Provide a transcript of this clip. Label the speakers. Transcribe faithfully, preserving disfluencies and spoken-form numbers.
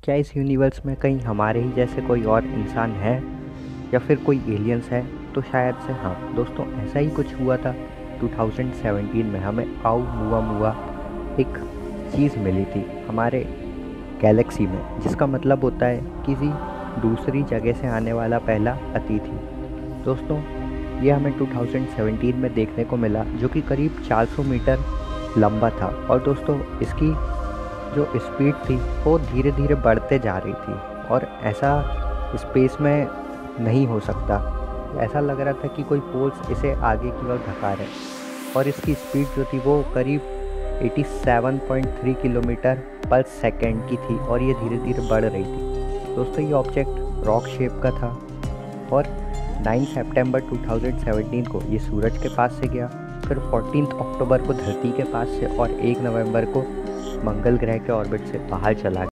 Speaker 1: क्या इस यूनिवर्स में कहीं हमारे ही जैसे कोई और इंसान है या फिर कोई एलियंस है? तो शायद से हाँ दोस्तों, ऐसा ही कुछ हुआ था। दो हज़ार सत्रह में हमें आउ मुआ मुआ एक चीज़ मिली थी हमारे गैलेक्सी में, जिसका मतलब होता है किसी दूसरी जगह से आने वाला पहला अतिथि। दोस्तों ये हमें दो हज़ार सत्रह में देखने को मिला, जो कि करीब चार सौ मीटर लंबा था। और दोस्तों इसकी जो स्पीड थी वो धीरे धीरे बढ़ते जा रही थी, और ऐसा स्पेस में नहीं हो सकता। ऐसा लग रहा था कि कोई फोर्स इसे आगे की ओर धक्का रहे, और इसकी स्पीड जो थी वो करीब सत्तासी पॉइंट तीन किलोमीटर पर सेकंड की थी, और ये धीरे धीरे बढ़ रही थी। दोस्तों ये ऑब्जेक्ट रॉक शेप का था, और नौ सितंबर दो हज़ार सत्रह को ये सूरज के पास से गया, फिर चौदह अक्टूबर को धरती के पास से, और एक नवंबर को मंगल ग्रह के ऑर्बिट से बाहर चला गया।